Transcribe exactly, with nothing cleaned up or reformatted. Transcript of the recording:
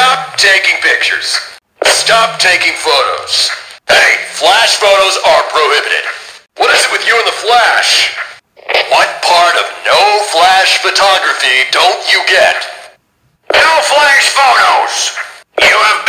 Stop taking pictures. Stop taking photos. Hey, flash photos are prohibited. What is it with you and the flash? What part of no flash photography don't you get? No flash photos! You have